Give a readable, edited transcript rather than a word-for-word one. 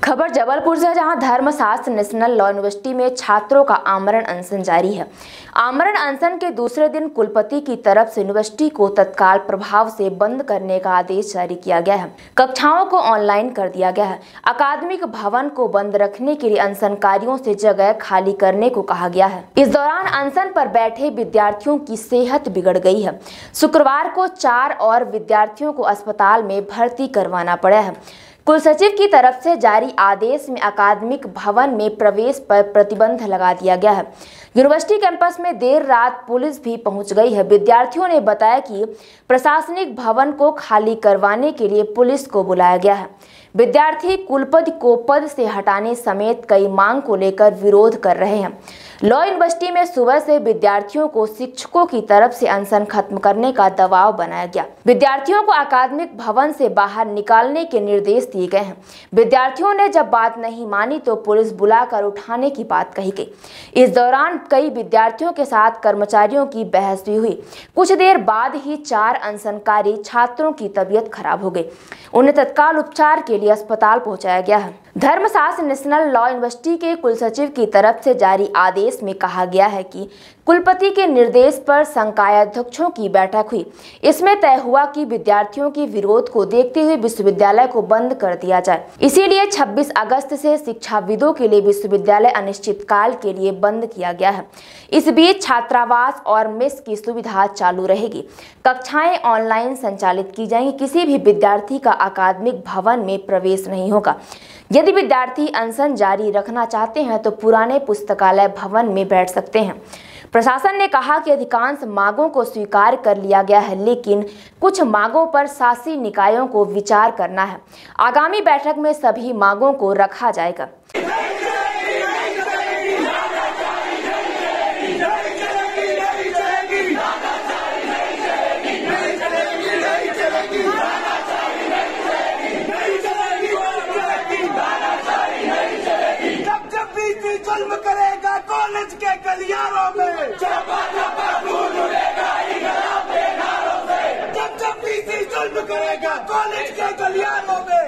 खबर जबलपुर से, जहां धर्मशास्त्र नेशनल लॉ यूनिवर्सिटी में छात्रों का आमरण अनशन जारी है। आमरण अनशन के दूसरे दिन कुलपति की तरफ से यूनिवर्सिटी को तत्काल प्रभाव से बंद करने का आदेश जारी किया गया है। कक्षाओं को ऑनलाइन कर दिया गया है। अकादमिक भवन को बंद रखने के लिए अनशनकारियों से जगह खाली करने को कहा गया है। इस दौरान अनशन पर बैठे विद्यार्थियों की सेहत बिगड़ गई है। शुक्रवार को 4 और विद्यार्थियों को अस्पताल में भर्ती करवाना पड़ा है। कुलसचिव की तरफ से जारी आदेश में अकादमिक भवन में प्रवेश पर प्रतिबंध लगा दिया गया है। यूनिवर्सिटी कैंपस में देर रात पुलिस भी पहुंच गई है। विद्यार्थियों ने बताया कि प्रशासनिक भवन को खाली करवाने के लिए पुलिस को बुलाया गया है। विद्यार्थी कुलपति को पद से हटाने समेत कई मांग को लेकर विरोध कर रहे हैं। लॉ यूनिवर्सिटी में सुबह से विद्यार्थियों को शिक्षकों की तरफ से अनशन खत्म करने का दबाव बनाया गया। विद्यार्थियों को अकादमिक भवन से बाहर निकालने के निर्देश दिए गए हैं। विद्यार्थियों ने जब बात नहीं मानी तो पुलिस बुलाकर उठाने की बात कही गई। इस दौरान कई विद्यार्थियों के साथ कर्मचारियों की बहस भी हुई। कुछ देर बाद ही 4 अनशनकारी छात्रों की तबीयत खराब हो गई। उन्हें तत्काल उपचार के लिए अस्पताल पहुंचाया गया है। धर्मशास्त्र नेशनल लॉ यूनिवर्सिटी के कुलसचिव की तरफ से जारी आदेश में कहा गया है कि कुलपति के निर्देश पर संकायाध्यक्षों की बैठक हुई। इसमें तय हुआ कि विद्यार्थियों के विरोध को देखते हुए विश्वविद्यालय को बंद कर दिया जाए। इसीलिए 26 अगस्त से शिक्षाविदों के लिए विश्वविद्यालय अनिश्चितकाल के लिए बंद किया गया है। इस बीच छात्रावास और मेस की सुविधा चालू रहेगी। कक्षाएं ऑनलाइन संचालित की जाएंगी। किसी भी विद्यार्थी का अकादमिक भवन में प्रवेश नहीं होगा। यदि विद्यार्थी अनशन जारी रखना चाहते हैं तो पुराने पुस्तकालय भवन में बैठ सकते हैं। प्रशासन ने कहा कि अधिकांश मांगों को स्वीकार कर लिया गया है, लेकिन कुछ मांगों पर शासी निकायों को विचार करना है। आगामी बैठक में सभी मांगों को रखा जाएगा। जुल्म करेगा कॉलेज के गलियारों में, जब जुल्म करेगा कॉलेज के गलियारों में।